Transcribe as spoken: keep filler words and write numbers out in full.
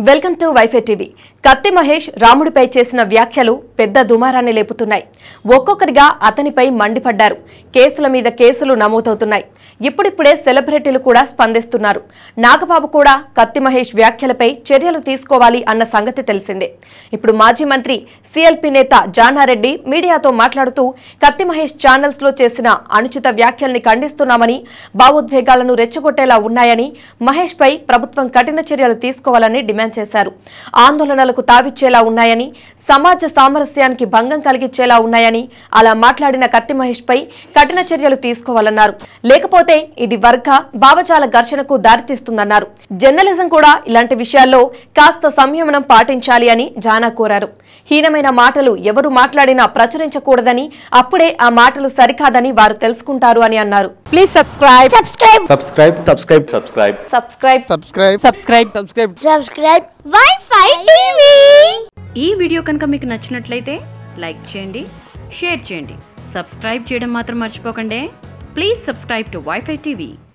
Welcome to WiFi TV. Kathi Mahesh రాముడిపై చేసిన వ్యాఖ్యలు పెద్ద దుమారాన్ని లేపుతున్నాయి. ఒక్కొక్కరిగా అతనిపై మండిపడ్డారు. కేసుల మీద కేసులు నమోదవుతున్నాయి. ఇప్పుడిప్పుడే సెలబ్రిటీలు కూడా స్పందిస్తున్నారు. నాగబాబు కూడా కత్తి మహేష్ వ్యాఖ్యలపై చర్యలు తీసుకోవాలి అన్న సంగతి తెలిసిందే. ఇప్పుడు మాజీ మంత్రి సిఎల్పి నేత జానారెడ్డి మీడియాతో మాట్లాడుతూ కత్తి మహేష్ ఛానల్స్ లో చేసిన అనుచిత వ్యాఖ్యల్ని ఖండిస్తున్నామని, భావోద్వేగాలను రెచ్చగొట్టేలా ఉన్నాయని, మహేష్ పై ప్రభుత్వం కఠిన చర్యలు తీసుకోవాలని డిమాండ్ చేశారు. ఆందోళనలకు తావిచ్చేలా ఉన్నాయని, సమాజ సామరస్యానికి భంగం కలిగించేలా ఉన్నాయని, అలా మాట్లాడిన కత్తి మహేష్ పై కఠిన చర్యలు తీసుకోవాలన్నారు. లేకపోతే ఇది వర్గ భావజాల ఘర్షణకు దారితీస్తుందన్నారు. జర్నలిజం కూడా ఇలాంటి విషయాల్లో కాస్త సంయమనం పాటించాలి అని జానా కోరారు. హీనమైన మాటలు ఎవరు మాట్లాడినా ప్రచురించకూడదని, అప్పుడే ఆ మాటలు సరికాదని వారు తెలుసుకుంటారు అని అన్నారు. Please subscribe subscribe subscribe subscribe subscribe subscribe subscribe subscribe subscribe subscribe WiFi TV. ఈ వీడియో కనుక మీకు నచ్చినట్లయితే లైక్ చేయండి, షేర్ చేయండి, సబ్స్క్రైబ్ చేయడం మాత్రం మర్చిపోకండి. Please subscribe to WiFi TV.